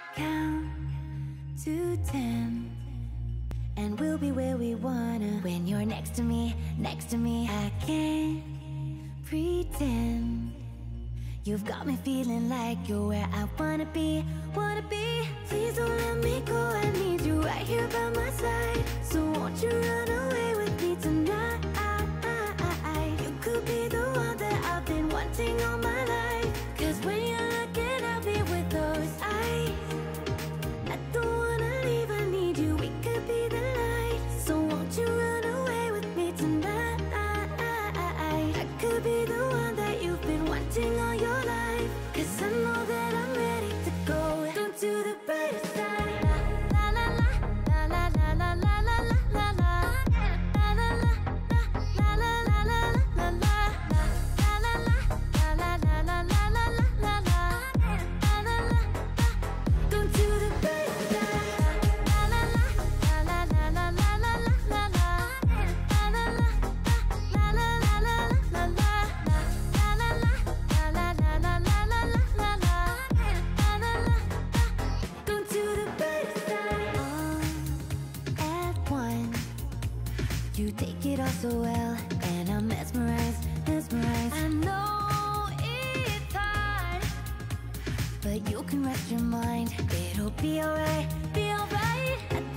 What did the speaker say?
count to 10, and we'll be where we wanna. When you're next to me, I can't pretend. You've got me feeling like you're where I wanna be, wanna be. Please don't let me go, I need you right here by my side. So won't you run away with me tonight? You could be the one that I've been wanting all my life. Cause when you're looking at me with those eyes, I don't wanna leave, I need you, we could be the light. So won't you run away with me tonight? I could be the one that you've been wanting all your life. Cause I know that I'm ready to go down to the brighter side. La la la, la la la la la la la la. La la la, la la la la la la la. La la la, la la la la la la la la. La la la, down to the brighter side. La la la, la la la la la la la la. La la la, la la la la la la. You take it all so well, and I'm mesmerized, mesmerized. I know it's hard, but you can rest your mind. It'll be alright, be alright. I